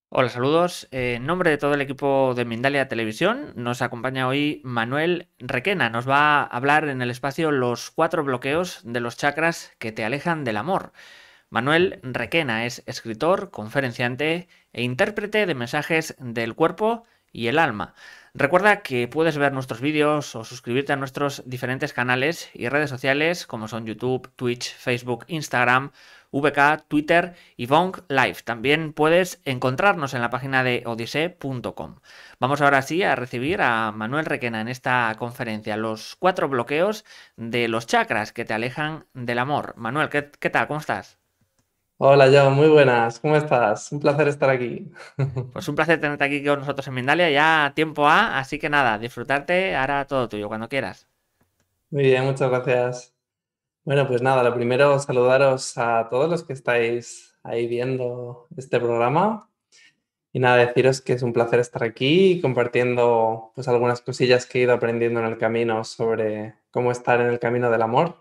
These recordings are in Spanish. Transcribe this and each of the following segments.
Hola, saludos. En nombre de todo el equipo de Mindalia Televisión, nos acompaña hoy Manuel Requena. Nos va a hablar en el espacio los 4 bloqueos de los chakras que te alejan del amor. Manuel Requena es escritor, conferenciante e intérprete de mensajes del cuerpo y el alma. Recuerda que puedes ver nuestros vídeos o suscribirte a nuestros diferentes canales y redes sociales como son YouTube, Twitch, Facebook, Instagram, VK, Twitter y Vonk Live. También puedes encontrarnos en la página de odisee.com. Vamos ahora sí a recibir a Manuel Requena en esta conferencia, los 4 bloqueos de los chakras que te alejan del amor. Manuel, ¿qué tal? ¿Cómo estás? Hola, John, muy buenas. ¿Cómo estás? Un placer estar aquí. Pues un placer tenerte aquí con nosotros en Mindalia, ya tiempo A, así que nada, disfrutarte, ahora todo tuyo, cuando quieras. Muy bien, muchas gracias. Bueno, pues nada, lo primero, saludaros a todos los que estáis ahí viendo este programa. Y nada, deciros que es un placer estar aquí compartiendo pues algunas cosillas que he ido aprendiendo en el camino sobre cómo estar en el camino del amor.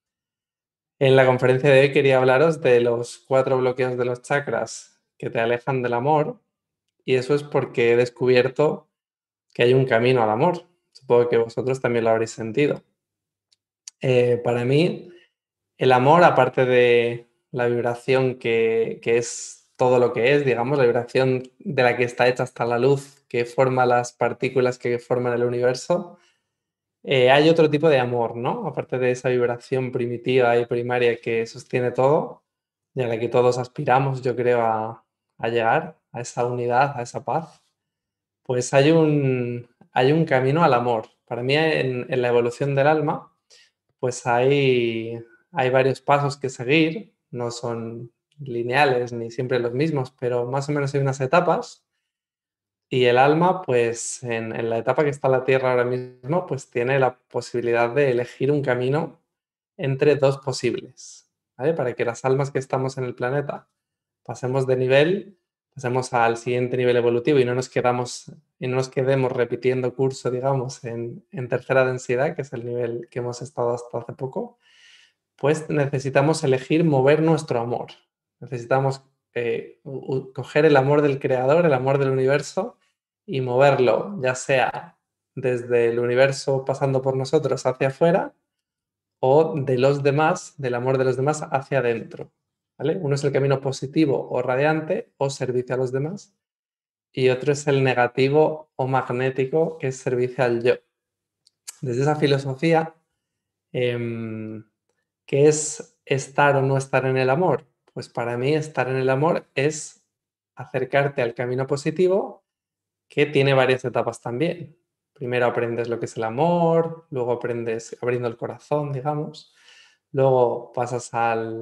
En la conferencia de hoy quería hablaros de los 4 bloqueos de los chakras que te alejan del amor. Y eso es porque he descubierto que hay un camino al amor. Supongo que vosotros también lo habréis sentido. Para mí, el amor, aparte de la vibración que es todo lo que es, digamos, la vibración de la que está hecha hasta la luz que forma las partículas que forman el universo, hay otro tipo de amor, ¿no? Aparte de esa vibración primitiva y primaria que sostiene todo, y a la que todos aspiramos, yo creo, a llegar, a esa unidad, a esa paz, pues hay un camino al amor. Para mí, en la evolución del alma, pues hay varios pasos que seguir, no son lineales ni siempre los mismos, pero más o menos hay unas etapas. Y el alma, pues en la etapa que está la Tierra ahora mismo, pues tiene la posibilidad de elegir un camino entre dos posibles, ¿vale? Para que las almas que estamos en el planeta pasemos de nivel, pasemos al siguiente nivel evolutivo y no nos quedemos repitiendo curso, digamos, en tercera densidad, que es el nivel que hemos estado hasta hace poco, pues necesitamos elegir mover nuestro amor. Necesitamos coger el amor del creador, el amor del universo y moverlo, ya sea desde el universo pasando por nosotros hacia afuera o de los demás, del amor de los demás hacia adentro. ¿Vale? Uno es el camino positivo o radiante o servicio a los demás y otro es el negativo o magnético que es servicio al yo. Desde esa filosofía, em, ¿qué es estar o no estar en el amor? Pues para mí estar en el amor es acercarte al camino positivo que tiene varias etapas también. Primero aprendes lo que es el amor, luego aprendes abriendo el corazón, digamos, luego pasas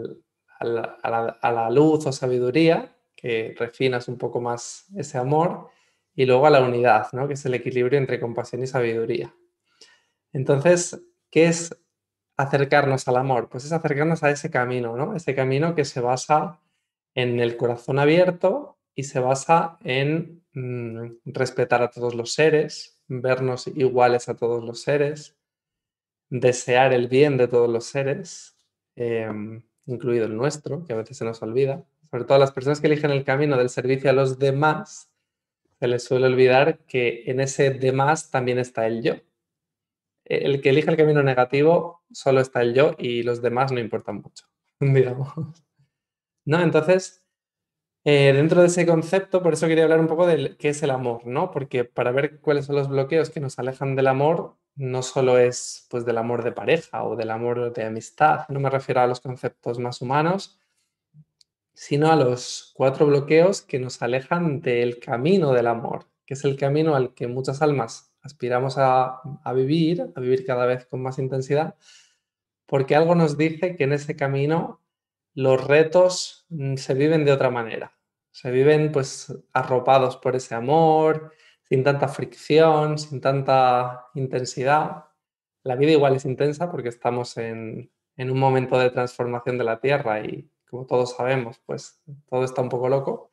a la luz o sabiduría, que refinas un poco más ese amor, y luego a la unidad, ¿no? Que es el equilibrio entre compasión y sabiduría. Entonces, ¿qué es acercarnos al amor? Pues es acercarnos a ese camino, ¿no? Ese camino que se basa en el corazón abierto y se basa en respetar a todos los seres, vernos iguales a todos los seres, desear el bien de todos los seres, incluido el nuestro, que a veces se nos olvida. Sobre todo a las personas que eligen el camino del servicio a los demás, se les suele olvidar que en ese demás también está el yo. El que elige el camino negativo solo está el yo y los demás no importan mucho, digamos. ¿No? Entonces, dentro de ese concepto, por eso quería hablar un poco de qué es el amor, ¿no? Porque para ver cuáles son los bloqueos que nos alejan del amor, no solo es pues del amor de pareja o del amor de amistad, no me refiero a los conceptos más humanos, sino a los 4 bloqueos que nos alejan del camino del amor, que es el camino al que muchas almas aspiramos a vivir cada vez con más intensidad, porque algo nos dice que en ese camino los retos se viven de otra manera. Se viven pues arropados por ese amor, sin tanta fricción, sin tanta intensidad. La vida igual es intensa porque estamos en un momento de transformación de la Tierra y como todos sabemos, pues todo está un poco loco,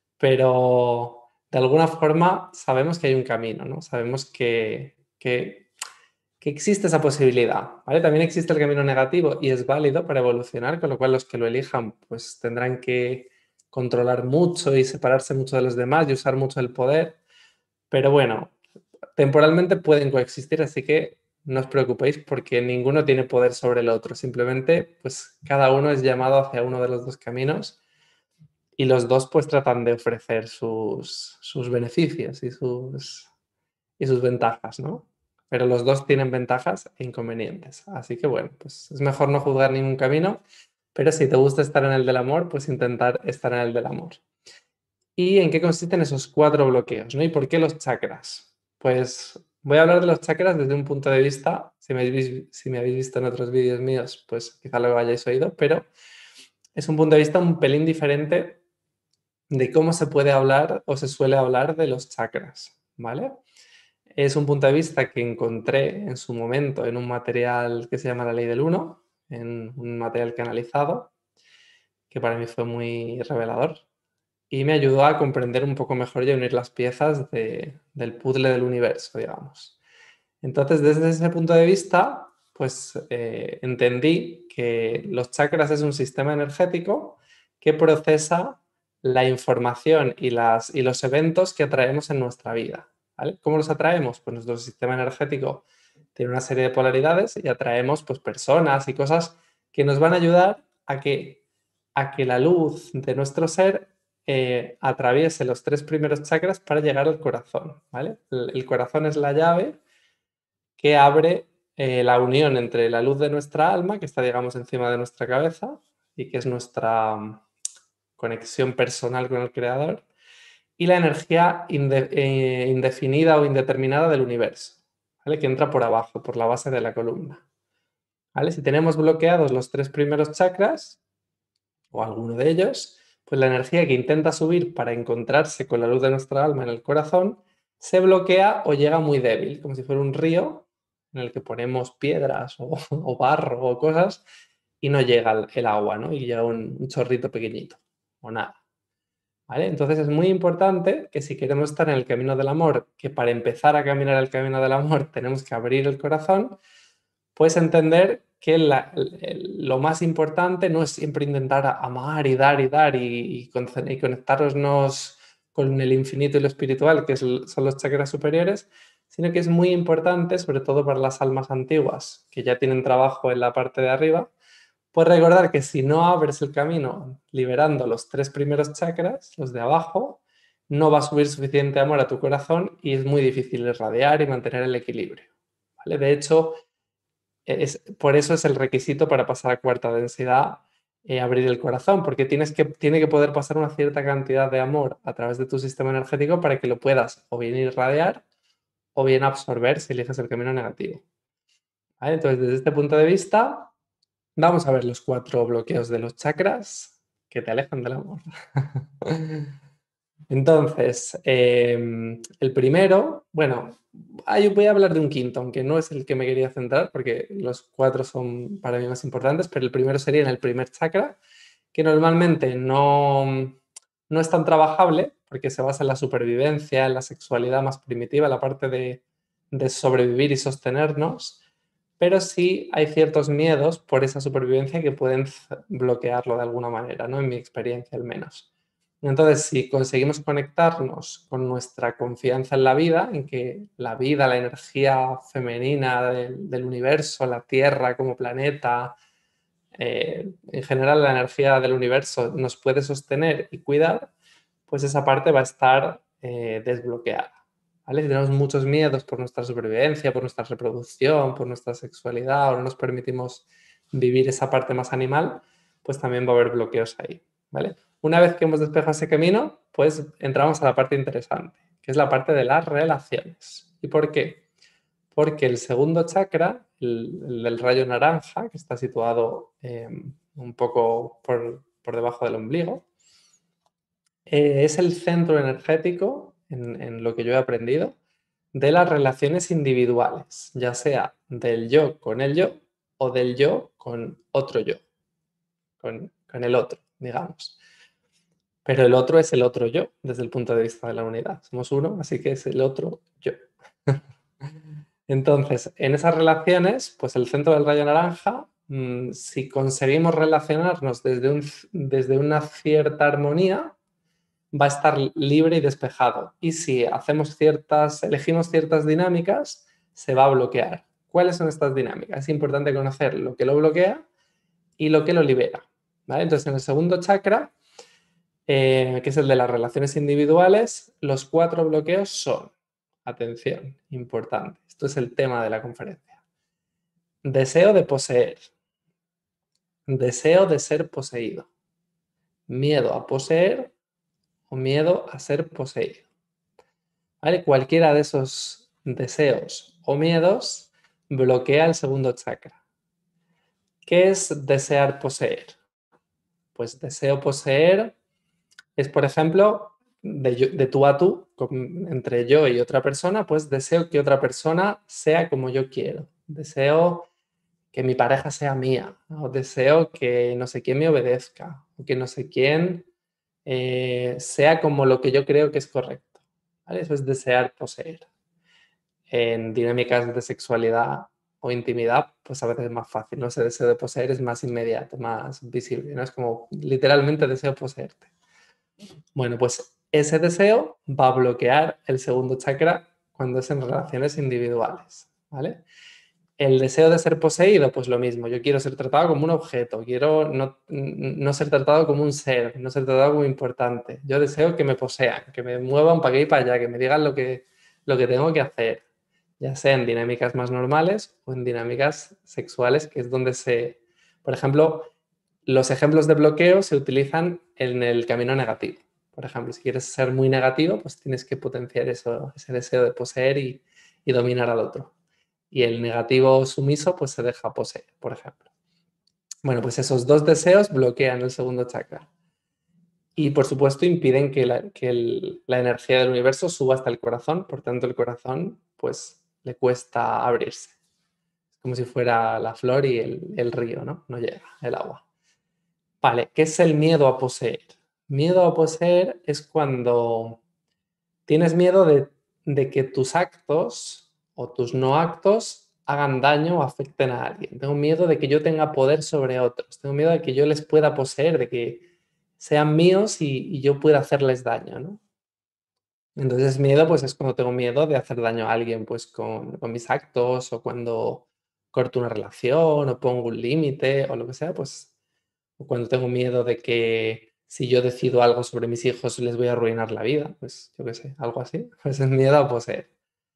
pero de alguna forma sabemos que hay un camino, ¿no? Sabemos que existe esa posibilidad, ¿vale? También existe el camino negativo y es válido para evolucionar, con lo cual los que lo elijan pues tendrán que controlar mucho y separarse mucho de los demás y usar mucho el poder. Pero bueno, temporalmente pueden coexistir, así que no os preocupéis porque ninguno tiene poder sobre el otro. Simplemente, pues cada uno es llamado hacia uno de los dos caminos y los dos pues tratan de ofrecer sus beneficios y sus ventajas, ¿no? Pero los dos tienen ventajas e inconvenientes. Así que bueno, pues es mejor no juzgar ningún camino, pero si te gusta estar en el del amor, pues intentar estar en el del amor. ¿Y en qué consisten esos 4 bloqueos, ¿no? ¿Y por qué los chakras? Pues voy a hablar de los chakras desde un punto de vista, si me habéis visto en otros vídeos míos, pues quizá lo hayáis oído, pero es un punto de vista un pelín diferente de cómo se puede hablar o se suele hablar de los chakras, ¿vale? Es un punto de vista que encontré en su momento en un material que se llama La Ley del Uno, en un material canalizado, que para mí fue muy revelador y me ayudó a comprender un poco mejor y a unir las piezas del puzzle del universo, digamos. Entonces, desde ese punto de vista, pues entendí que los chakras es un sistema energético que procesa la información y los eventos que atraemos en nuestra vida. ¿Vale? ¿Cómo los atraemos? Pues nuestro sistema energético tiene una serie de polaridades y atraemos pues, personas y cosas que nos van a ayudar a que la luz de nuestro ser atraviese los 3 primeros chakras para llegar al corazón. ¿Vale? El corazón es la llave que abre la unión entre la luz de nuestra alma, que está, digamos, encima de nuestra cabeza y que es nuestra conexión personal con el Creador, y la energía indefinida o indeterminada del universo, ¿vale? Que entra por abajo, por la base de la columna. ¿Vale? Si tenemos bloqueados los 3 primeros chakras, o alguno de ellos, pues la energía que intenta subir para encontrarse con la luz de nuestra alma en el corazón se bloquea o llega muy débil, como si fuera un río en el que ponemos piedras o barro o cosas y no llega el agua, ¿no? Y llega un chorrito pequeñito o nada. ¿Vale? Entonces es muy importante que si queremos estar en el camino del amor, que para empezar a caminar el camino del amor tenemos que abrir el corazón, puedes entender que lo más importante no es siempre intentar amar y dar y conectarnos con el infinito y lo espiritual, que son los chakras superiores, sino que es muy importante, sobre todo para las almas antiguas, que ya tienen trabajo en la parte de arriba, pues recordar que si no abres el camino liberando los 3 primeros chakras, los de abajo, no va a subir suficiente amor a tu corazón y es muy difícil irradiar y mantener el equilibrio. ¿Vale? De hecho, por eso es el requisito para pasar a cuarta densidad, abrir el corazón, porque tiene que poder pasar una cierta cantidad de amor a través de tu sistema energético para que lo puedas o bien irradiar o bien absorber si eliges el camino negativo. ¿Vale? Entonces, desde este punto de vista, vamos a ver los 4 bloqueos de los chakras que te alejan del amor. Entonces, el primero, bueno, voy a hablar de un quinto, aunque no es el que me quería centrar, porque los 4 son para mí más importantes, pero el primero sería en el primer chakra, que normalmente no es tan trabajable, porque se basa en la supervivencia, en la sexualidad más primitiva, la parte de sobrevivir y sostenernos, pero sí hay ciertos miedos por esa supervivencia que pueden bloquearlo de alguna manera, ¿no? En mi experiencia al menos. Entonces, si conseguimos conectarnos con nuestra confianza en la vida, en que la vida, la energía femenina del universo, la Tierra como planeta, en general la energía del universo nos puede sostener y cuidar, pues esa parte va a estar desbloqueada. ¿Vale? Si tenemos muchos miedos por nuestra supervivencia, por nuestra reproducción, por nuestra sexualidad o no nos permitimos vivir esa parte más animal, pues también va a haber bloqueos ahí. ¿Vale? Una vez que hemos despejado ese camino, pues entramos a la parte interesante, que es la parte de las relaciones. ¿Y por qué? Porque el segundo chakra, el del rayo naranja, que está situado un poco por debajo del ombligo, es el centro energético, en lo que yo he aprendido, de las relaciones individuales, ya sea del yo con el yo o del yo con otro yo, con el otro, digamos. Pero el otro es el otro yo, desde el punto de vista de la unidad. Somos uno, así que es el otro yo. Entonces, en esas relaciones, pues el centro del rayo naranja si conseguimos relacionarnos desde una cierta armonía, va a estar libre y despejado. Y si elegimos ciertas dinámicas, se va a bloquear. ¿Cuáles son estas dinámicas? Es importante conocer lo que lo bloquea y lo que lo libera. ¿Vale? Entonces, en el segundo chakra, que es el de las relaciones individuales, los 4 bloqueos son, atención, importante, esto es el tema de la conferencia: deseo de poseer, deseo de ser poseído, miedo a poseer o miedo a ser poseído. ¿Vale? Cualquiera de esos deseos o miedos bloquea el segundo chakra. ¿Qué es desear poseer? Pues deseo poseer es, por ejemplo, de tú a tú, entre yo y otra persona, pues deseo que otra persona sea como yo quiero. Deseo que mi pareja sea mía, o deseo que no sé quién me obedezca, o que no sé quién sea como lo que yo creo que es correcto. ¿Vale? Eso es desear poseer. En dinámicas de sexualidad o intimidad, pues a veces es más fácil, ¿no? Ese deseo de poseer es más inmediato, más visible, ¿no? Es como literalmente deseo poseerte. Bueno, pues ese deseo va a bloquear el segundo chakra cuando es en relaciones individuales, ¿vale? El deseo de ser poseído, pues lo mismo. Yo quiero ser tratado como un objeto, quiero no ser tratado como un ser, no ser tratado como importante. Yo deseo que me posean, que me muevan para aquí y para allá, que me digan lo que tengo que hacer, ya sea en dinámicas más normales o en dinámicas sexuales, que es donde por ejemplo, los ejemplos de bloqueo se utilizan en el camino negativo. Por ejemplo, si quieres ser muy negativo, pues tienes que potenciar ese deseo de poseer y dominar al otro. Y el negativo sumiso, pues se deja poseer, por ejemplo. Bueno, pues esos 2 deseos bloquean el segundo chakra. Y por supuesto impiden que la energía del universo suba hasta el corazón, por tanto el corazón pues le cuesta abrirse. Es como si fuera la flor y el río, ¿no? No llega el agua. Vale, ¿qué es el miedo a poseer? Miedo a poseer es cuando tienes miedo de que tus actos o tus no actos hagan daño o afecten a alguien. Tengo miedo de que yo tenga poder sobre otros. Tengo miedo de que yo les pueda poseer, de que sean míos y yo pueda hacerles daño, ¿no? Entonces miedo pues es cuando tengo miedo de hacer daño a alguien pues con mis actos, o cuando corto una relación o pongo un límite o lo que sea, pues o cuando tengo miedo de que si yo decido algo sobre mis hijos les voy a arruinar la vida, pues yo qué sé, algo así. Pues es miedo a poseer.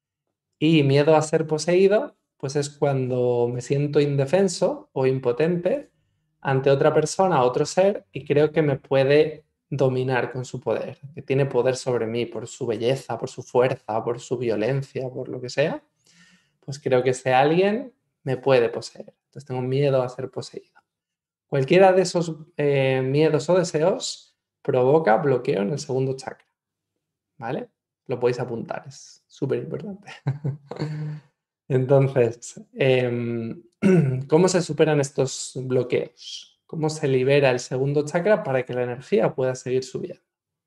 Y miedo a ser poseído, pues es cuando me siento indefenso o impotente ante otra persona, otro ser, y creo que me puede dominar con su poder, que tiene poder sobre mí por su belleza, por su fuerza, por su violencia, por lo que sea, pues creo que ese alguien me puede poseer. Entonces tengo miedo a ser poseído. Cualquiera de esos miedos o deseos provoca bloqueo en el segundo chakra, ¿vale? Lo podéis apuntar, es súper importante. Entonces, ¿cómo se superan estos bloqueos? ¿Cómo se libera el segundo chakra para que la energía pueda seguir subiendo?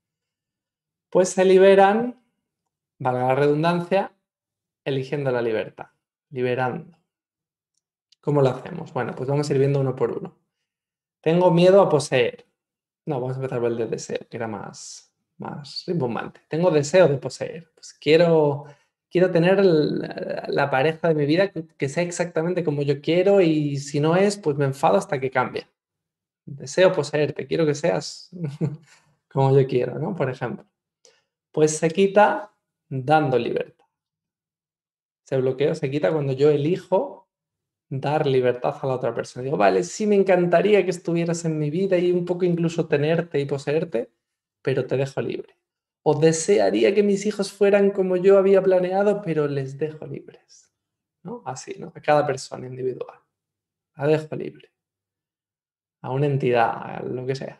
Pues se liberan, valga la redundancia, eligiendo la libertad, liberando. ¿Cómo lo hacemos? Bueno, pues vamos a ir viendo uno por uno. Tengo miedo a poseer. No, vamos a empezar por el de deseo, que era más rimbombante. Tengo deseo de poseer. Pues quiero tener la pareja de mi vida que sea exactamente como yo quiero, y si no es, pues me enfado hasta que cambie. Deseo poseerte, quiero que seas como yo quiero, ¿no? Por ejemplo. Pues se quita dando libertad. Ese bloqueo se quita cuando yo elijo dar libertad a la otra persona. Digo, vale, sí me encantaría que estuvieras en mi vida y un poco incluso tenerte y poseerte, pero te dejo libre. O desearía que mis hijos fueran como yo había planeado, pero les dejo libres. ¿No? Así, ¿no? A cada persona individual. La dejo libre. A una entidad, a lo que sea.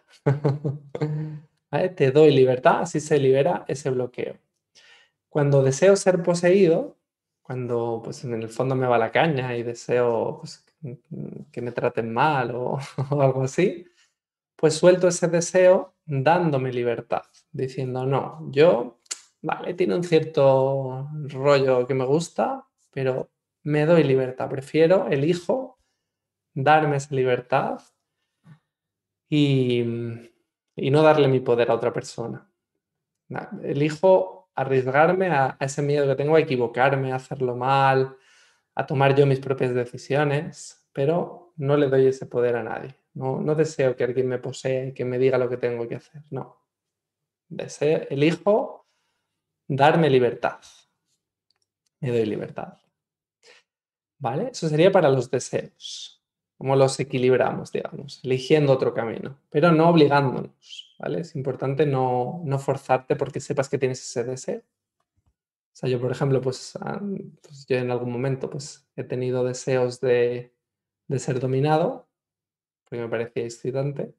¿Vale? Te doy libertad, así se libera ese bloqueo. Cuando deseo ser poseído, cuando pues en el fondo me va la caña y deseo pues, que me traten mal o algo así, pues suelto ese deseo dándome libertad, diciendo, no, yo, vale, tiene un cierto rollo que me gusta, pero me doy libertad, elijo darme esa libertad y, y no darle mi poder a otra persona. Elijo arriesgarme a ese miedo que tengo a equivocarme, a hacerlo mal, a tomar yo mis propias decisiones, pero no le doy ese poder a nadie. No deseo que alguien me posea y que me diga lo que tengo que hacer. No. Elijo darme libertad. Me doy libertad. ¿Vale? Eso sería para los deseos. Cómo los equilibramos, digamos, eligiendo otro camino, pero no obligándonos, ¿vale? Es importante no forzarte porque sepas que tienes ese deseo. O sea, yo, por ejemplo, pues yo en algún momento pues, he tenido deseos de ser dominado, porque me parecía excitante,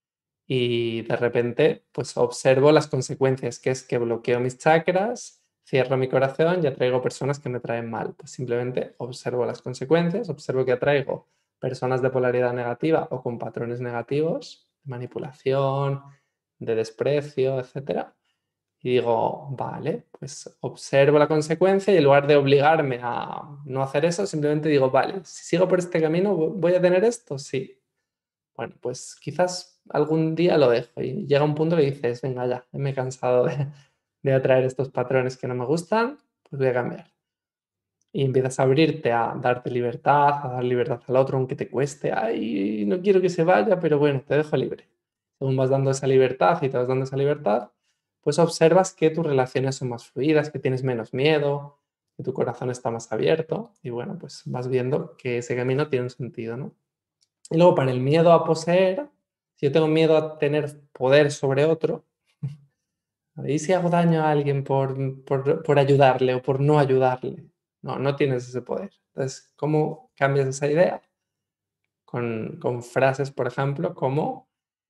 y de repente pues observo las consecuencias, que es que bloqueo mis chakras, cierro mi corazón y atraigo personas que me traen mal. Pues simplemente observo las consecuencias, observo que atraigo personas de polaridad negativa o con patrones negativos, de manipulación, de desprecio, etcétera. Y digo, vale, pues observo la consecuencia y en lugar de obligarme a no hacer eso, simplemente digo, vale, si sigo por este camino, ¿voy a tener esto? Sí. Bueno, pues quizás algún día lo dejo y llega un punto que dices, venga ya, me he cansado de atraer estos patrones que no me gustan, pues voy a cambiar. Y empiezas a abrirte a darte libertad, a dar libertad al otro, aunque te cueste, ay, no quiero que se vaya, pero bueno, te dejo libre. Según vas dando esa libertad y te vas dando esa libertad, pues observas que tus relaciones son más fluidas, que tienes menos miedo, que tu corazón está más abierto y bueno, pues vas viendo que ese camino tiene un sentido, ¿no? Y luego para el miedo a poseer, si yo tengo miedo a tener poder sobre otro, ¿y si hago daño a alguien por ayudarle o por no ayudarle? No tienes ese poder. Entonces, ¿cómo cambias esa idea? Con frases, por ejemplo, como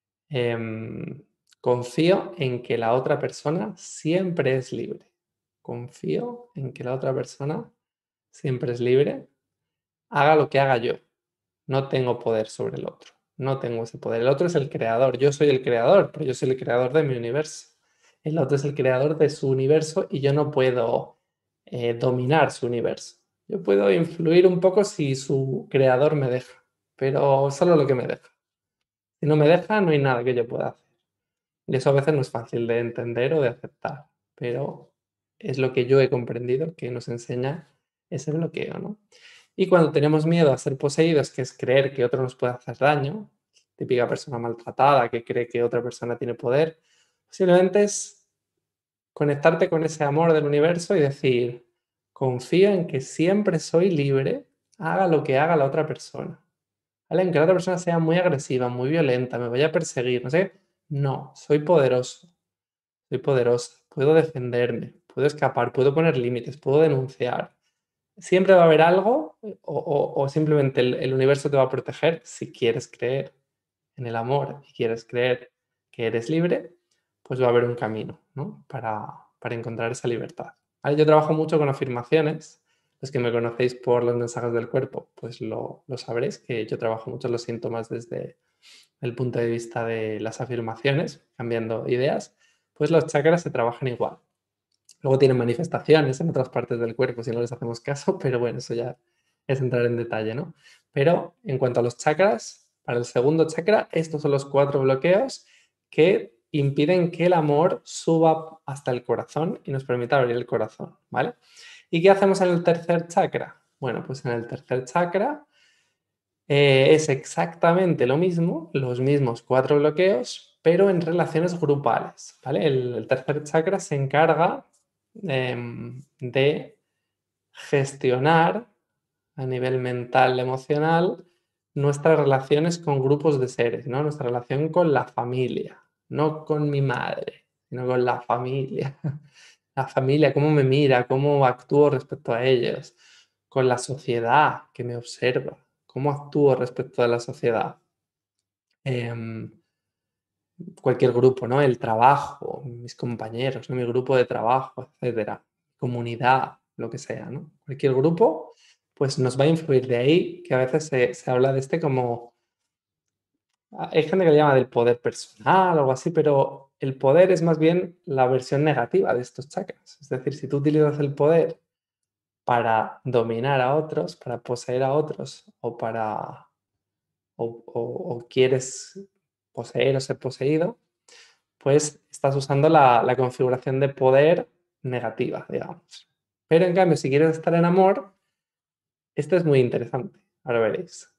em, confío en que la otra persona siempre es libre. Confío en que la otra persona siempre es libre, haga lo que haga yo. No tengo poder sobre el otro. No tengo ese poder. El otro es el creador. Yo soy el creador, pero yo soy el creador de mi universo. El otro es el creador de su universo y yo no puedo dominar su universo. Yo puedo influir un poco si su creador me deja, pero solo lo que me deja. Si no me deja, no hay nada que yo pueda hacer. Y eso a veces no es fácil de entender o de aceptar, pero es lo que yo he comprendido que nos enseña ese bloqueo, ¿no? Y cuando tenemos miedo a ser poseídos, que es creer que otro nos puede hacer daño, típica persona maltratada que cree que otra persona tiene poder, simplemente es conectarte con ese amor del universo y decir, confío en que siempre soy libre, haga lo que haga la otra persona. ¿Vale? Aunque la otra persona sea muy agresiva, muy violenta, me vaya a perseguir, no sé, no, soy poderoso, soy poderosa, puedo defenderme, puedo escapar, puedo poner límites, puedo denunciar. Siempre va a haber algo o simplemente el universo te va a proteger si quieres creer en el amor y quieres creer que eres libre, pues va a haber un camino, ¿no? Para encontrar esa libertad. ¿Vale? Yo trabajo mucho con afirmaciones. Los que me conocéis por los mensajes del cuerpo, pues lo sabréis, que yo trabajo mucho los síntomas desde el punto de vista de las afirmaciones, cambiando ideas, pues los chakras se trabajan igual. Luego tienen manifestaciones en otras partes del cuerpo si no les hacemos caso, pero bueno, eso ya es entrar en detalle, ¿no? Pero en cuanto a los chakras, para el segundo chakra, estos son los 4 bloqueos que impiden que el amor suba hasta el corazón y nos permita abrir el corazón, ¿vale? ¿Y qué hacemos en el tercer chakra? Bueno, pues en el tercer chakra es exactamente lo mismo, los mismos 4 bloqueos, pero en relaciones grupales, ¿vale? El tercer chakra se encarga de gestionar a nivel mental, emocional, nuestras relaciones con grupos de seres, ¿no? Nuestra relación con la familia, no con mi madre, sino con la familia. La familia, cómo me mira, cómo actúo respecto a ellos, con la sociedad que me observa, cómo actúo respecto a la sociedad. Em, Cualquier grupo, ¿no? El trabajo, mis compañeros, ¿no? Mi grupo de trabajo, etcétera, comunidad, lo que sea, ¿no? Cualquier grupo, pues nos va a influir. De ahí que a veces se habla de este como... Hay gente que le llama del poder personal o algo así, pero el poder es más bien la versión negativa de estos chakras. Es decir, si tú utilizas el poder para dominar a otros, para poseer a otros o para o quieres poseer o ser poseído, pues estás usando la configuración de poder negativa, digamos. Pero en cambio, si quieres estar en amor, esto es muy interesante. Ahora veréis.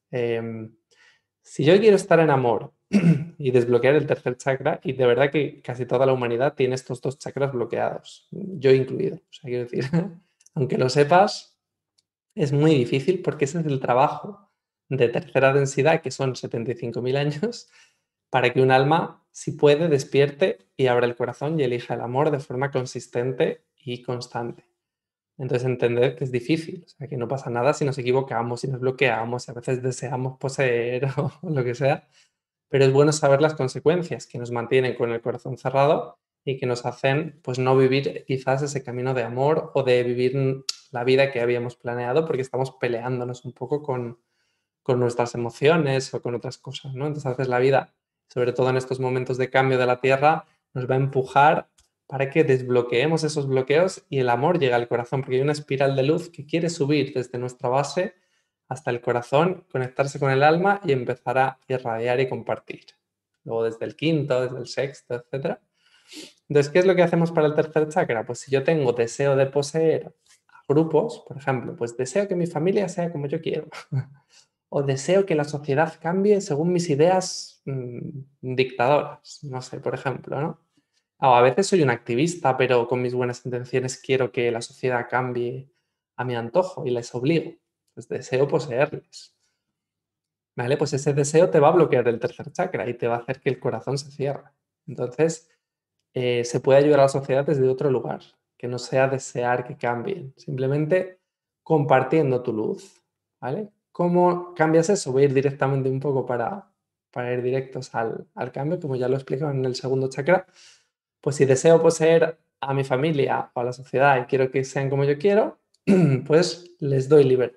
Si yo quiero estar en amor y desbloquear el tercer chakra, y de verdad que casi toda la humanidad tiene estos dos chakras bloqueados, yo incluido. O sea, quiero decir, aunque lo sepas, es muy difícil porque ese es el trabajo de tercera densidad, que son 75.000 años, para que un alma, si puede, despierte y abra el corazón y elija el amor de forma consistente y constante. Entonces entender que es difícil, o sea, que no pasa nada si nos equivocamos, si nos bloqueamos, si a veces deseamos poseer o lo que sea, pero es bueno saber las consecuencias que nos mantienen con el corazón cerrado y que nos hacen pues no vivir quizás ese camino de amor o de vivir la vida que habíamos planeado porque estamos peleándonos un poco con nuestras emociones o con otras cosas, ¿no? Entonces a veces la vida, sobre todo en estos momentos de cambio de la Tierra, nos va a empujar para que desbloqueemos esos bloqueos y el amor llegue al corazón, porque hay una espiral de luz que quiere subir desde nuestra base hasta el corazón, conectarse con el alma y empezar a irradiar y compartir. Luego desde el quinto, desde el sexto, etc. Entonces, ¿qué es lo que hacemos para el tercer chakra? Pues si yo tengo deseo de poseer a grupos, por ejemplo, pues deseo que mi familia sea como yo quiero. O deseo que la sociedad cambie según mis ideas dictadoras, no sé, por ejemplo, ¿no? O a veces soy un activista, pero con mis buenas intenciones quiero que la sociedad cambie a mi antojo y les obligo. Pues deseo poseerles. ¿Vale? Pues ese deseo te va a bloquear el tercer chakra y te va a hacer que el corazón se cierre. Entonces, se puede ayudar a la sociedad desde otro lugar, que no sea desear que cambien, simplemente compartiendo tu luz, ¿vale? ¿Cómo cambias eso? Voy a ir directamente un poco para ir directos al cambio, como ya lo he explicado en el segundo chakra. Pues si deseo poseer a mi familia o a la sociedad y quiero que sean como yo quiero, pues les doy libertad.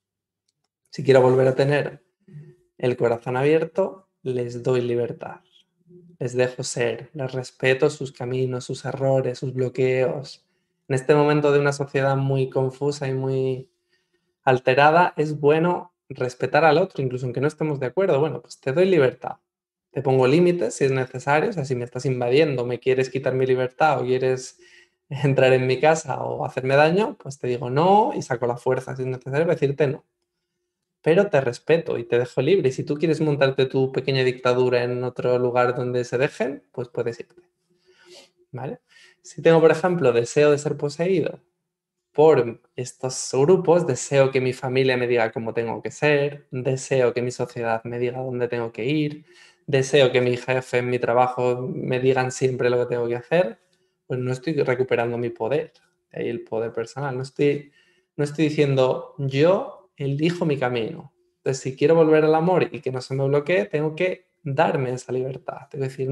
Si quiero volver a tener el corazón abierto, les doy libertad. Les dejo ser, les respeto sus caminos, sus errores, sus bloqueos. En este momento de una sociedad muy confusa y muy alterada, es bueno respetar al otro, incluso aunque no estemos de acuerdo. Bueno, pues te doy libertad. Te pongo límites si es necesario, o sea, si me estás invadiendo, me quieres quitar mi libertad o quieres entrar en mi casa o hacerme daño, pues te digo no y saco la fuerza si es necesario para decirte no. Pero te respeto y te dejo libre. Y si tú quieres montarte tu pequeña dictadura en otro lugar donde se dejen, pues puedes irte. ¿Vale? Si tengo, por ejemplo, deseo de ser poseído por estos grupos, deseo que mi familia me diga cómo tengo que ser, deseo que mi sociedad me diga dónde tengo que ir, deseo que mi jefe en mi trabajo me digan siempre lo que tengo que hacer, pues no estoy recuperando mi poder, de ahí el poder personal. No estoy diciendo yo elijo mi camino. Entonces, si quiero volver al amor y que no se me bloquee, tengo que darme esa libertad. Tengo que decir,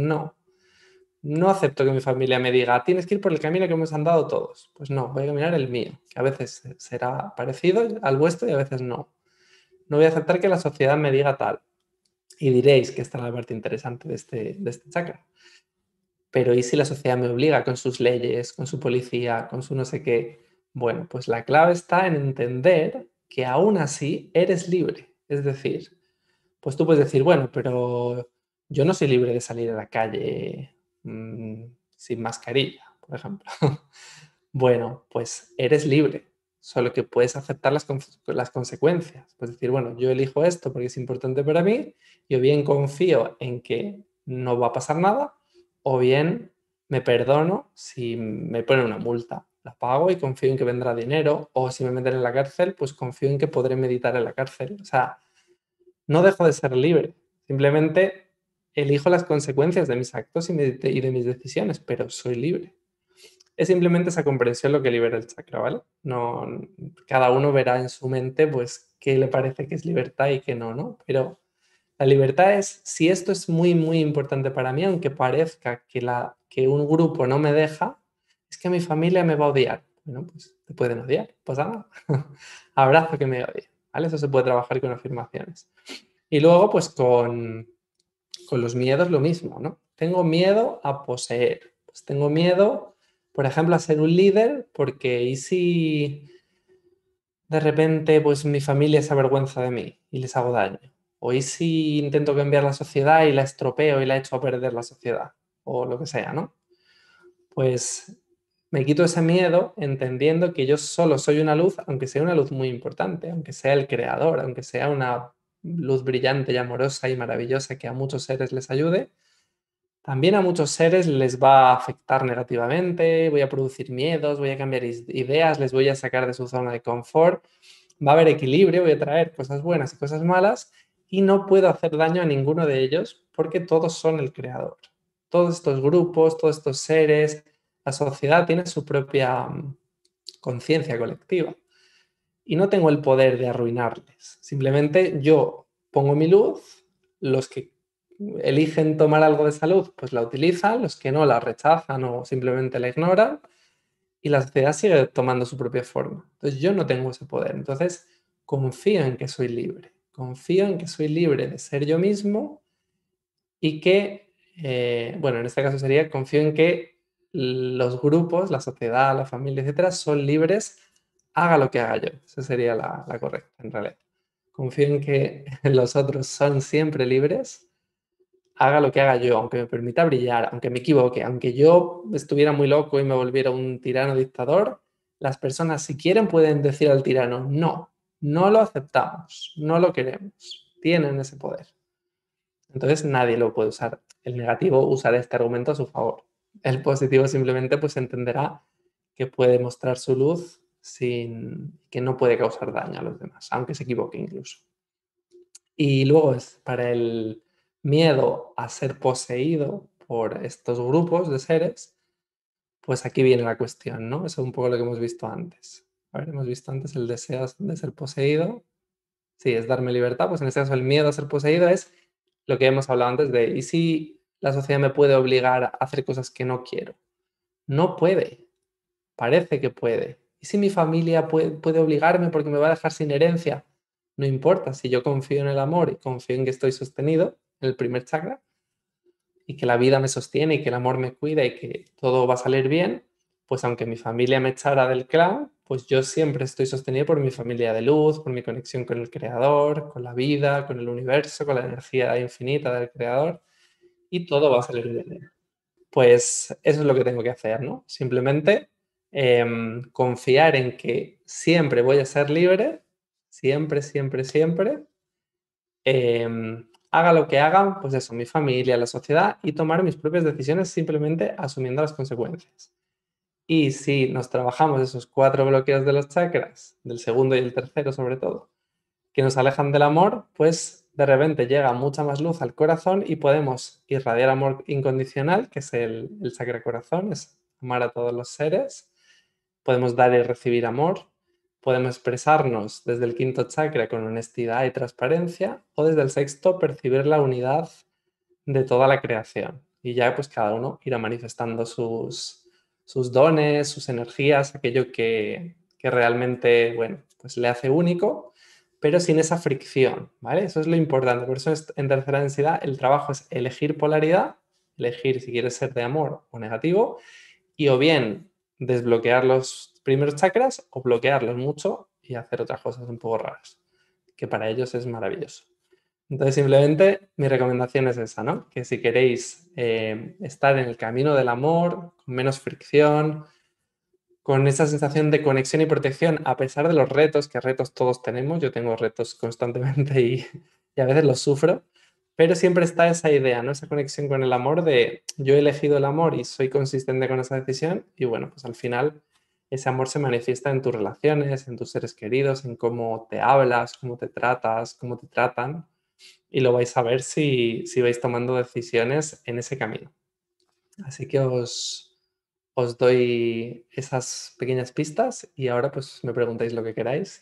no acepto que mi familia me diga, tienes que ir por el camino que hemos andado todos. Pues no, voy a caminar el mío, que a veces será parecido al vuestro y a veces no. No voy a aceptar que la sociedad me diga tal. Y diréis que esta es la parte interesante de este chakra. Pero ¿y si la sociedad me obliga con sus leyes, con su policía, con su no sé qué? Bueno, pues la clave está en entender que aún así eres libre. Es decir, pues tú puedes decir, bueno, pero yo no soy libre de salir a la calle sin mascarilla, por ejemplo. Bueno, pues eres libre, solo que puedes aceptar las consecuencias. Puedes decir, bueno, yo elijo esto porque es importante para mí, yo bien confío en que no va a pasar nada, o bien me perdono si me ponen una multa. La pago y confío en que vendrá dinero, o si me meten en la cárcel, pues confío en que podré meditar en la cárcel. O sea, no dejo de ser libre, simplemente elijo las consecuencias de mis actos y de mis decisiones, pero soy libre. Es simplemente esa comprensión lo que libera el chakra, ¿vale? No, cada uno verá en su mente, pues, qué le parece que es libertad y qué no, ¿no? Pero la libertad es, si esto es muy, muy importante para mí, aunque parezca que un grupo no me deja, es que mi familia me va a odiar. Bueno, pues te pueden odiar, pues nada. Abrazo que me odie, ¿vale? Eso se puede trabajar con afirmaciones. Y luego, pues con los miedos lo mismo, ¿no? Tengo miedo a poseer, pues tengo miedo, por ejemplo, a ser un líder, porque ¿y si de repente pues mi familia se avergüenza de mí y les hago daño? O ¿y si intento cambiar la sociedad y la estropeo y la echo a perder la sociedad? O lo que sea, ¿no? Pues me quito ese miedo entendiendo que yo solo soy una luz, aunque sea una luz muy importante, aunque sea el creador, aunque sea una luz brillante y amorosa y maravillosa que a muchos seres les ayude, también a muchos seres les va a afectar negativamente, voy a producir miedos, voy a cambiar ideas, les voy a sacar de su zona de confort, va a haber equilibrio, voy a traer cosas buenas y cosas malas y no puedo hacer daño a ninguno de ellos porque todos son el creador. Todos estos grupos, todos estos seres, la sociedad tiene su propia conciencia colectiva y no tengo el poder de arruinarles. Simplemente yo pongo mi luz, los que eligen tomar algo de salud, pues la utilizan, los que no la rechazan o simplemente la ignoran y la sociedad sigue tomando su propia forma. Entonces yo no tengo ese poder. Entonces confío en que soy libre. Confío en que soy libre de ser yo mismo y que, bueno, en este caso sería, confío en que los grupos, la sociedad, la familia, etcétera, son libres, haga lo que haga yo. Esa sería la correcta, en realidad. Confío en que los otros son siempre libres, haga lo que haga yo, aunque me permita brillar, aunque me equivoque, aunque yo estuviera muy loco y me volviera un tirano dictador, las personas si quieren pueden decir al tirano, no, no lo aceptamos, no lo queremos, tienen ese poder. Entonces nadie lo puede usar. El negativo usará este argumento a su favor. El positivo simplemente pues entenderá que puede mostrar su luz sin que no puede causar daño a los demás, aunque se equivoque incluso. Y luego es para el miedo a ser poseído por estos grupos de seres, pues aquí viene la cuestión, ¿no? Eso es un poco lo que hemos visto antes. A ver, hemos visto antes el deseo de ser poseído. Sí, es darme libertad, pues en este caso el miedo a ser poseído es lo que hemos hablado antes de, ¿y si la sociedad me puede obligar a hacer cosas que no quiero? No puede, parece que puede. ¿Y si mi familia puede obligarme porque me va a dejar sin herencia? No importa, si yo confío en el amor y confío en que estoy sostenido, en el primer chakra, y que la vida me sostiene y que el amor me cuida y que todo va a salir bien, pues aunque mi familia me echara del clan, pues yo siempre estoy sostenido por mi familia de luz, por mi conexión con el creador, con la vida, con el universo, con la energía infinita del creador y todo va a salir bien. Pues eso es lo que tengo que hacer, ¿no? Simplemente confiar en que siempre voy a ser libre, siempre, siempre, siempre, haga lo que hagan, pues eso, mi familia, la sociedad, y tomar mis propias decisiones simplemente asumiendo las consecuencias. Y si nos trabajamos esos 4 bloqueos de los chakras, del segundo y el tercero sobre todo, que nos alejan del amor, pues de repente llega mucha más luz al corazón y podemos irradiar amor incondicional, que es el chakra corazón, es amar a todos los seres. Podemos dar y recibir amor, podemos expresarnos desde el quinto chakra con honestidad y transparencia, o desde el sexto percibir la unidad de toda la creación. Y ya pues cada uno irá manifestando sus dones, sus energías, aquello que realmente, bueno, pues le hace único, pero sin esa fricción, ¿vale? Eso es lo importante. Por eso en tercera densidad el trabajo es elegir polaridad, elegir si quieres ser de amor o negativo, y o bien desbloquear los primeros chakras o bloquearlos mucho y hacer otras cosas un poco raras, que para ellos es maravilloso. Entonces, simplemente mi recomendación es esa, ¿no? Que si queréis estar en el camino del amor, con menos fricción, con esa sensación de conexión y protección, a pesar de los retos, que retos todos tenemos, yo tengo retos constantemente y a veces los sufro, pero siempre está esa idea, ¿no? Esa conexión con el amor de yo he elegido el amor y soy consistente con esa decisión y bueno, pues al final ese amor se manifiesta en tus relaciones, en tus seres queridos, en cómo te hablas, cómo te tratas, cómo te tratan y lo vais a ver si vais tomando decisiones en ese camino. Así que os doy esas pequeñas pistas y ahora pues me preguntáis lo que queráis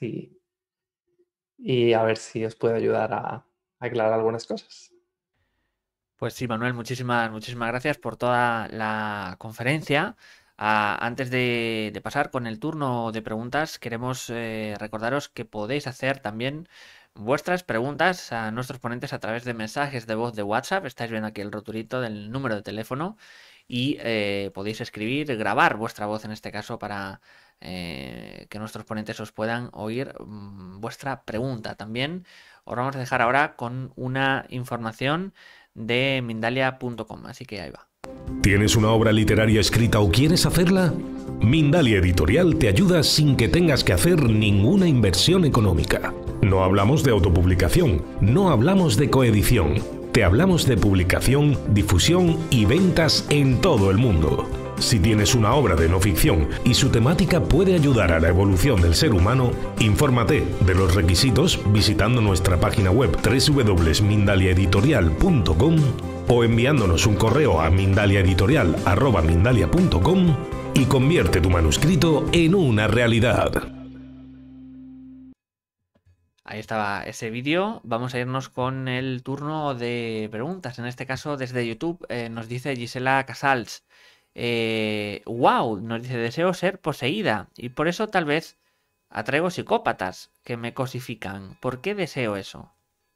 y a ver si os puedo ayudar a aclarar algunas cosas. Pues sí, Manuel, muchísimas gracias por toda la conferencia. Antes de pasar con el turno de preguntas, queremos recordaros que podéis hacer también vuestras preguntas a nuestros ponentes a través de mensajes de voz de WhatsApp. Estáis viendo aquí el rotulito del número de teléfono y podéis escribir, grabar vuestra voz en este caso para que nuestros ponentes os puedan oír vuestra pregunta. También os vamos a dejar ahora con una información de Mindalia.com, así que ahí va. ¿Tienes una obra literaria escrita o quieres hacerla? Mindalia Editorial te ayuda sin que tengas que hacer ninguna inversión económica. No hablamos de autopublicación, no hablamos de coedición. Te hablamos de publicación, difusión y ventas en todo el mundo. Si tienes una obra de no ficción y su temática puede ayudar a la evolución del ser humano, infórmate de los requisitos visitando nuestra página web www.mindaliaeditorial.com o enviándonos un correo a mindaliaeditorial@mindalia.com y convierte tu manuscrito en una realidad. Ahí estaba ese vídeo. Vamos a irnos con el turno de preguntas. En este caso, desde YouTube, nos dice Gisela Casals. Wow, nos dice, deseo ser poseída y por eso tal vez atraigo psicópatas que me cosifican. ¿Por qué deseo eso?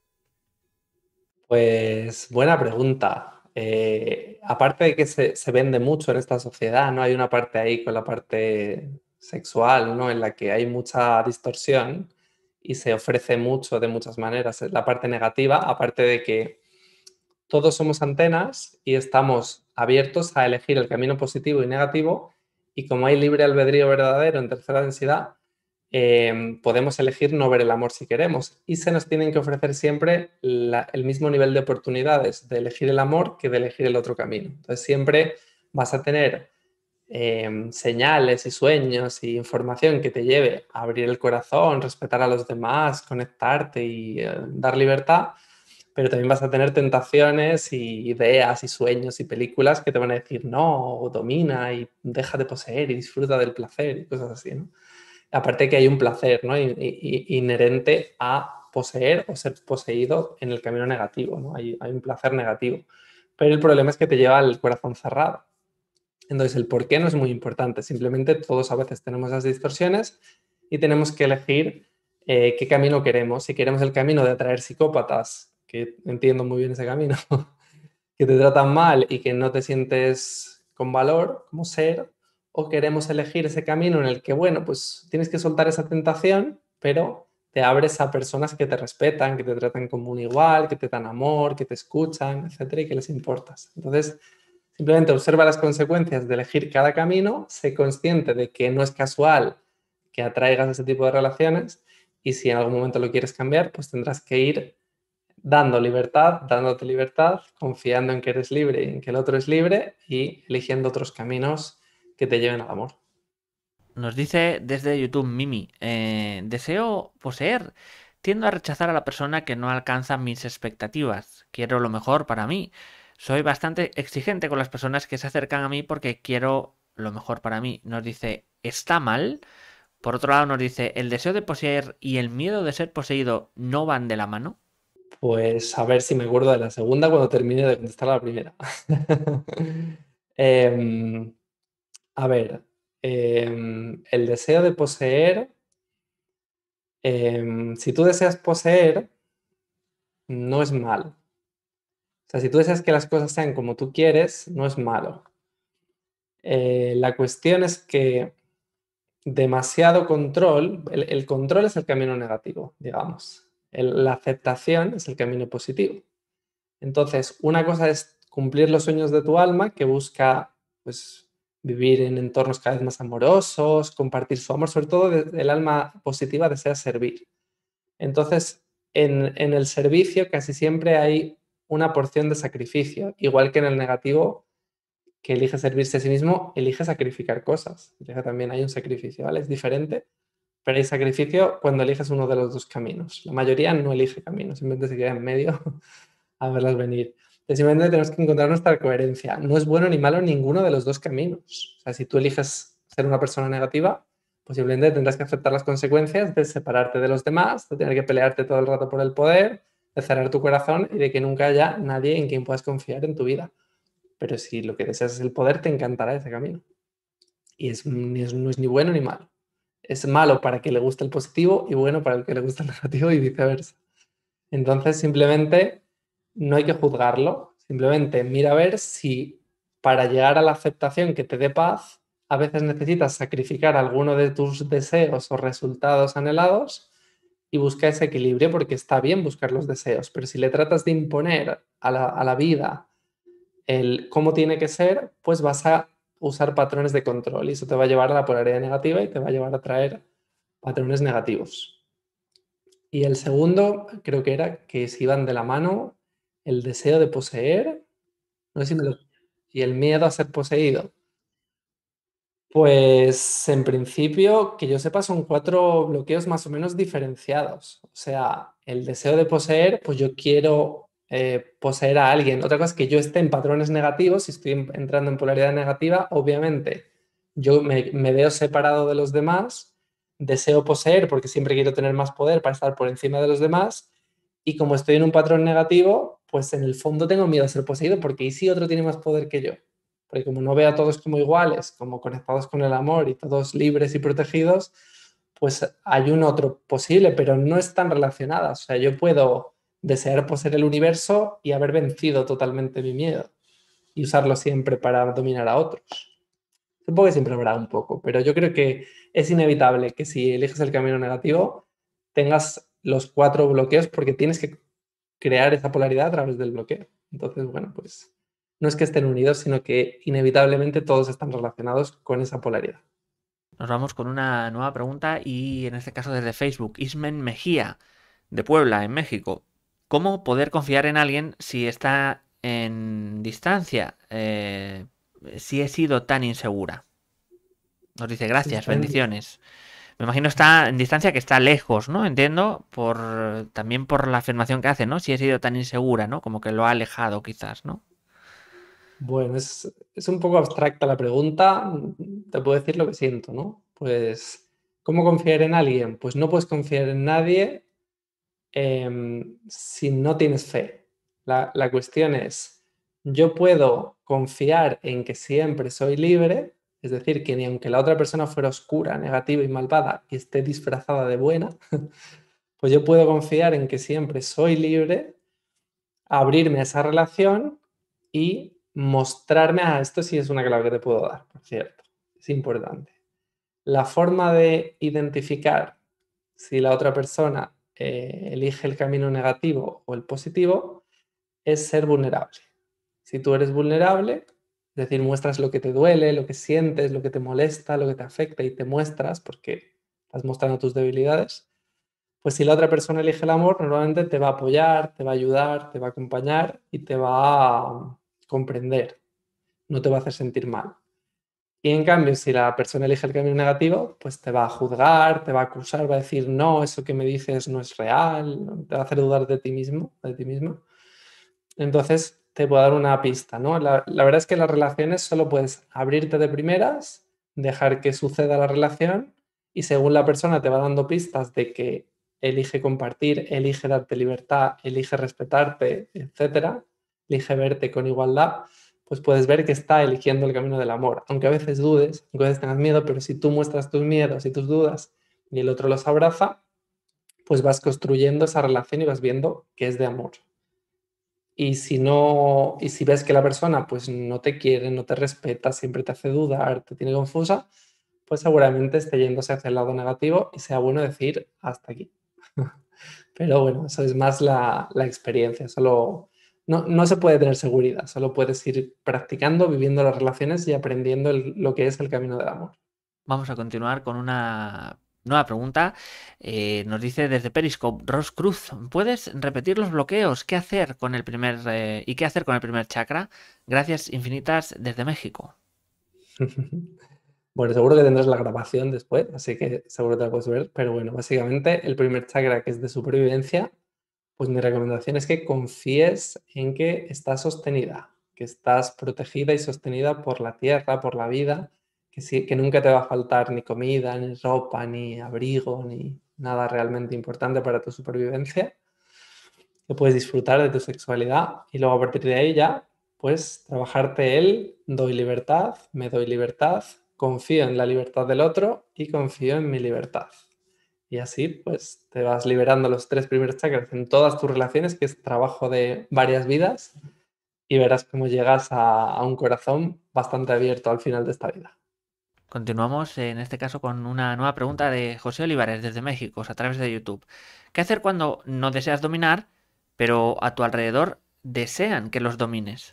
Pues buena pregunta. Aparte de que se vende mucho en esta sociedad, ¿no? Hay una parte ahí con la parte sexual, ¿no? En la que hay mucha distorsión y se ofrece mucho de muchas maneras. La parte negativa, aparte de que todos somos antenas y estamos abiertos a elegir el camino positivo y negativo, y como hay libre albedrío verdadero en tercera densidad, podemos elegir no ver el amor si queremos, y se nos tienen que ofrecer siempre el mismo nivel de oportunidades de elegir el amor que de elegir el otro camino. Entonces siempre vas a tener señales y sueños y información que te lleve a abrir el corazón, respetar a los demás, conectarte y dar libertad, pero también vas a tener tentaciones y ideas y sueños y películas que te van a decir no, domina y deja de poseer y disfruta del placer y cosas así, ¿no? Aparte que hay un placer, ¿no? Inherente a poseer o ser poseído en el camino negativo, ¿no? Hay un placer negativo. Pero el problema es que te lleva el corazón cerrado. Entonces, el por qué no es muy importante. Simplemente todos a veces tenemos esas distorsiones y tenemos que elegir qué camino queremos. Si queremos el camino de atraer psicópatas, que entiendo muy bien ese camino, que te tratan mal y que no te sientes con valor como ser, o queremos elegir ese camino en el que, bueno, pues tienes que soltar esa tentación, pero te abres a personas que te respetan, que te tratan como un igual, que te dan amor, que te escuchan, etcétera, y que les importas. Entonces, simplemente observa las consecuencias de elegir cada camino, sé consciente de que no es casual que atraigas ese tipo de relaciones, y si en algún momento lo quieres cambiar, pues tendrás que ir dándote libertad, confiando en que eres libre y en que el otro es libre y eligiendo otros caminos que te lleven al amor. Nos dice desde YouTube Mimi, deseo poseer. Tiendo a rechazar a la persona que no alcanza mis expectativas. Quiero lo mejor para mí. Soy bastante exigente con las personas que se acercan a mí porque quiero lo mejor para mí. Nos dice, ¿está mal? Por otro lado nos dice, ¿el deseo de poseer y el miedo de ser poseído no van de la mano? Pues a ver si me acuerdo de la segunda cuando termine de contestar la primera. Em, a ver, el deseo de poseer, si tú deseas poseer, no es malo. O sea, si tú deseas que las cosas sean como tú quieres, no es malo. La cuestión es que demasiado control, el control es el camino negativo, digamos. La aceptación es el camino positivo. Entonces, una cosa es cumplir los sueños de tu alma, que busca, pues, vivir en entornos cada vez más amorosos, compartir su amor, sobre todo el alma positiva desea servir. Entonces, en el servicio casi siempre hay una porción de sacrificio, igual que en el negativo, que elige servirse a sí mismo, elige sacrificar cosas. También hay un sacrificio, ¿vale? Es diferente, pero hay sacrificio cuando eliges uno de los dos caminos. La mayoría no elige caminos, simplemente se queda en medio a verlas venir. Entonces, simplemente tenemos que encontrar nuestra coherencia. No es bueno ni malo ninguno de los dos caminos. O sea, si tú eliges ser una persona negativa, posiblemente tendrás que aceptar las consecuencias de separarte de los demás, de tener que pelearte todo el rato por el poder, de cerrar tu corazón y de que nunca haya nadie en quien puedas confiar en tu vida. Pero si lo que deseas es el poder, te encantará ese camino. Y no es ni bueno ni malo. Es malo para el que le gusta el positivo y bueno para el que le gusta el negativo y viceversa. Entonces, simplemente no hay que juzgarlo. Simplemente mira a ver si para llegar a la aceptación que te dé paz, a veces necesitas sacrificar alguno de tus deseos o resultados anhelados y busca ese equilibrio, porque está bien buscar los deseos, pero si le tratas de imponer a la vida el cómo tiene que ser, pues vas a usar patrones de control y eso te va a llevar a la polaridad negativa y te va a llevar a traer patrones negativos. Y el segundo creo que era que se iban de la mano el deseo de poseer, no sé si me lo... y el miedo a ser poseído. Pues en principio, que yo sepa, son 4 bloqueos más o menos diferenciados. O sea, el deseo de poseer, pues yo quiero poseer a alguien. Otra cosa es que yo esté en patrones negativos, si estoy entrando en polaridad negativa, obviamente yo me veo separado de los demás, deseo poseer porque siempre quiero tener más poder para estar por encima de los demás, y como estoy en un patrón negativo, pues en el fondo tengo miedo a ser poseído porque ¿y si otro tiene más poder que yo? Porque como no veo a todos como iguales, como conectados con el amor y todos libres y protegidos, pues hay un otro posible, pero no están relacionadas. O sea, yo puedo desear poseer el universo y haber vencido totalmente mi miedo y usarlo siempre para dominar a otros. Supongo que siempre habrá un poco, pero yo creo que es inevitable que si eliges el camino negativo tengas los 4 bloqueos porque tienes que crear esa polaridad a través del bloqueo. Entonces, bueno, pues no es que estén unidos, sino que inevitablemente todos están relacionados con esa polaridad. Nos vamos con una nueva pregunta y en este caso desde Facebook. Ismen Mejía, de Puebla, en México. ¿Cómo poder confiar en alguien si está en distancia? Si he sido tan insegura. Nos dice gracias, bendiciones. Me imagino está en distancia que está lejos, ¿no? Entiendo, también por la afirmación que hace, ¿no? Si he sido tan insegura, ¿no? Como que lo ha alejado quizás, ¿no? Bueno, es un poco abstracta la pregunta. Te puedo decir lo que siento, ¿no? Pues, ¿cómo confiar en alguien? Pues no puedes confiar en nadie si no tienes fe. La cuestión es, yo puedo confiar en que siempre soy libre, es decir, que ni aunque la otra persona fuera oscura, negativa y malvada y esté disfrazada de buena, pues yo puedo confiar en que siempre soy libre, abrirme a esa relación y mostrarme a esto. Sí es una clave que te puedo dar, por cierto, es importante. La forma de identificar si la otra persona elige el camino negativo o el positivo es ser vulnerable. Si tú eres vulnerable, es decir, muestras lo que te duele, lo que sientes, lo que te molesta, lo que te afecta y te muestras porque estás mostrando tus debilidades, pues si la otra persona elige el amor, normalmente te va a apoyar, te va a ayudar, te va a acompañar y te va a comprender, no te va a hacer sentir mal. Y en cambio, si la persona elige el camino negativo, pues te va a juzgar, te va a acusar, va a decir, no, eso que me dices no es real, te va a hacer dudar de ti mismo, de ti mismo. Entonces, te puedo dar una pista, ¿no? La verdad es que las relaciones solo puedes abrirte de primeras, dejar que suceda la relación y según la persona te va dando pistas de que elige compartir, elige darte libertad, elige respetarte, etcétera, elige verte con igualdad, pues puedes ver que está eligiendo el camino del amor. Aunque a veces dudes, aunque a veces tengas miedo, pero si tú muestras tus miedos y tus dudas y el otro los abraza, pues vas construyendo esa relación y vas viendo que es de amor. Y si no, y si ves que la persona pues no te quiere, no te respeta, siempre te hace dudar, te tiene confusa, pues seguramente esté yéndose hacia el lado negativo y sea bueno decir hasta aquí. Pero bueno, eso es más la experiencia, solo no se puede tener seguridad, solo puedes ir practicando, viviendo las relaciones y aprendiendo lo que es el camino del amor. Vamos a continuar con una nueva pregunta. Nos dice desde Periscope, Ros Cruz, ¿puedes repetir los bloqueos? ¿Qué hacer con el primer y qué hacer con el primer chakra? Gracias infinitas desde México. Bueno, seguro que tendrás la grabación después, así que seguro te la puedes ver, pero bueno, básicamente el primer chakra, que es de supervivencia, pues mi recomendación es que confíes en que estás sostenida, que estás protegida y sostenida por la tierra, por la vida, que nunca te va a faltar ni comida, ni ropa, ni abrigo, ni nada realmente importante para tu supervivencia, que puedes disfrutar de tu sexualidad y luego a partir de ahí ya, pues trabajarte el doy libertad, me doy libertad, confío en la libertad del otro y confío en mi libertad. Y así, pues, te vas liberando los 3 primeros chakras en todas tus relaciones, que es trabajo de varias vidas, y verás cómo llegas a un corazón bastante abierto al final de esta vida. Continuamos en este caso con una nueva pregunta de José Olivares desde México, a través de YouTube. ¿Qué hacer cuando no deseas dominar, pero a tu alrededor desean que los domines?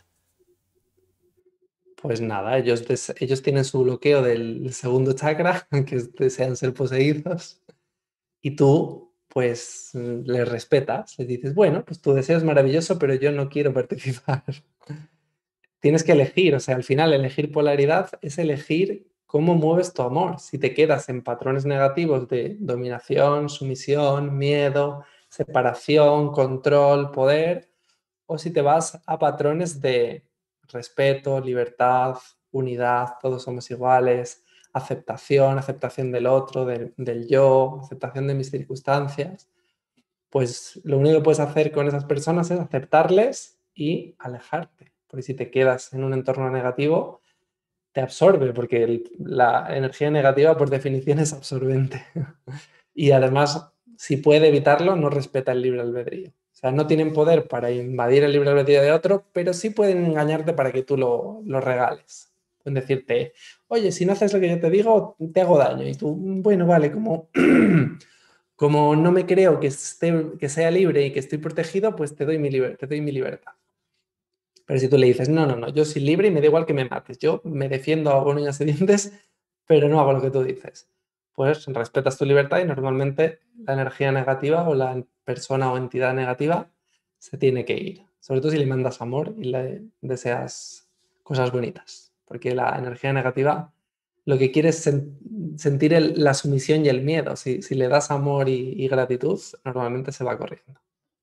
Pues nada, ellos tienen su bloqueo del segundo chakra, que desean ser poseídos, y tú, pues, les respetas, les dices, bueno, pues tu deseo es maravilloso, pero yo no quiero participar. Tienes que elegir, o sea, al final elegir polaridad es elegir cómo mueves tu amor. Si te quedas en patrones negativos de dominación, sumisión, miedo, separación, control, poder, o si te vas a patrones de respeto, libertad, unidad, todos somos iguales, aceptación del otro, del yo, aceptación de mis circunstancias, pues lo único que puedes hacer con esas personas es aceptarles y alejarte. Porque si te quedas en un entorno negativo, te absorbe, porque la energía negativa por definición es absorbente. Y además, si puede evitarlo, no respeta el libre albedrío. O sea, no tienen poder para invadir el libre albedrío de otro, pero sí pueden engañarte para que tú lo regales. Pueden decirte, oye, si no haces lo que yo te digo, te hago daño. Y tú, bueno, vale, como, como no me creo que sea libre y que estoy protegido, pues te doy mi libertad. Pero si tú le dices, no, no, no, yo soy libre y me da igual que me mates, yo me defiendo, hago uñas y dientes, pero no hago lo que tú dices, pues respetas tu libertad y normalmente la energía negativa o la persona o entidad negativa se tiene que ir. Sobre todo si le mandas amor y le deseas cosas bonitas, porque la energía negativa lo que quiere es sentir la sumisión y el miedo. Si le das amor y gratitud, normalmente se va corriendo.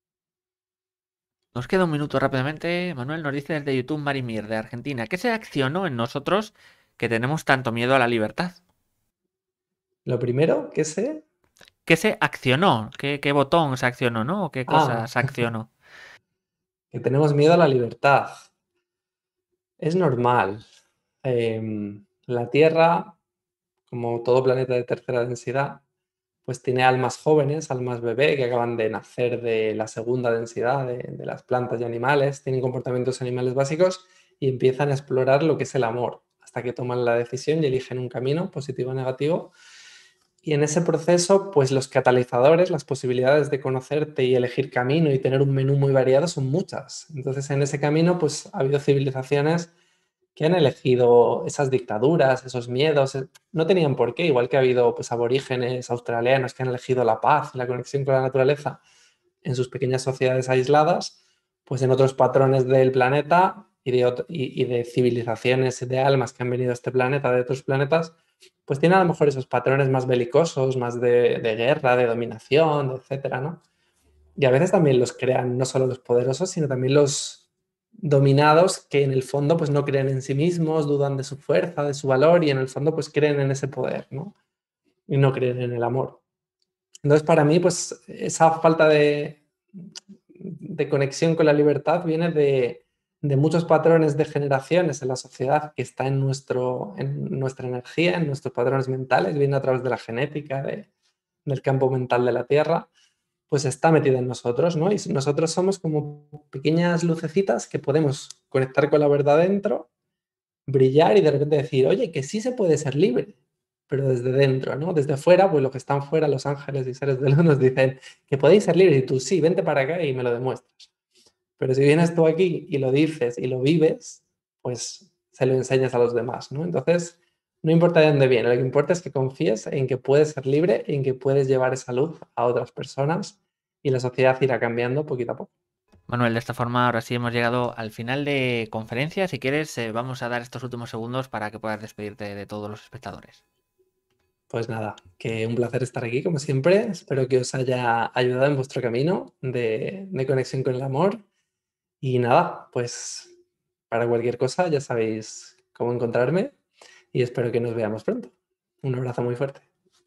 Nos queda un minuto rápidamente. Manuel nos dice desde YouTube Marimir de Argentina. ¿Qué se accionó en nosotros que tenemos tanto miedo a la libertad? Lo primero que sé... ¿Qué se accionó? ¿Qué botón se accionó, no? ¿O qué cosa se accionó? Que tenemos miedo a la libertad. Es normal. La Tierra, como todo planeta de tercera densidad, pues tiene almas jóvenes, almas bebé, que acaban de nacer de la segunda densidad de las plantas y animales, tienen comportamientos animales básicos y empiezan a explorar lo que es el amor, hasta que toman la decisión y eligen un camino, positivo o negativo. Y en ese proceso, pues los catalizadores, las posibilidades de conocerte y elegir camino y tener un menú muy variado son muchas. Entonces, en ese camino, pues ha habido civilizaciones que han elegido esas dictaduras, esos miedos. No tenían por qué, igual que ha habido pues aborígenes australianos que han elegido la paz, la conexión con la naturaleza en sus pequeñas sociedades aisladas, pues en otros patrones del planeta y de civilizaciones, de almas que han venido a este planeta, de otros planetas, pues tienen a lo mejor esos patrones más belicosos, más de guerra, de dominación, etcétera, ¿no? Y a veces también los crean no solo los poderosos, sino también los dominados que en el fondo pues no creen en sí mismos, dudan de su fuerza, de su valor y en el fondo pues creen en ese poder, ¿no? Y no creen en el amor. Entonces para mí pues esa falta de conexión con la libertad viene de muchos patrones de generaciones en la sociedad que está en nuestra energía, en nuestros patrones mentales, viene a través de la genética, del campo mental de la Tierra, pues está metida en nosotros, ¿no? Y nosotros somos como pequeñas lucecitas que podemos conectar con la verdad dentro, brillar y de repente decir, oye, que sí se puede ser libre, pero desde dentro, ¿no? Desde fuera, pues los que están fuera, los ángeles y seres de luz nos dicen que podéis ser libres y tú sí, vente para acá y me lo demuestras. Pero si vienes tú aquí y lo dices y lo vives, pues se lo enseñas a los demás, ¿no? Entonces, no importa de dónde viene, lo que importa es que confíes en que puedes ser libre, en que puedes llevar esa luz a otras personas y la sociedad irá cambiando poquito a poco. Manuel, de esta forma ahora sí hemos llegado al final de conferencia. Si quieres, vamos a dar estos últimos segundos para que puedas despedirte de todos los espectadores. Pues nada, que un placer estar aquí como siempre. Espero que os haya ayudado en vuestro camino de conexión con el amor. Y nada, pues para cualquier cosa ya sabéis cómo encontrarme y espero que nos veamos pronto. Un abrazo muy fuerte.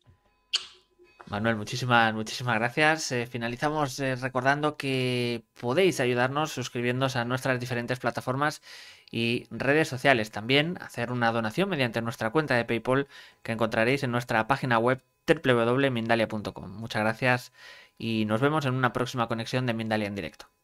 Manuel, muchísimas gracias. Finalizamos recordando que podéis ayudarnos suscribiéndoos a nuestras diferentes plataformas y redes sociales. También hacer una donación mediante nuestra cuenta de PayPal que encontraréis en nuestra página web www.mindalia.com. Muchas gracias y nos vemos en una próxima conexión de Mindalia en directo.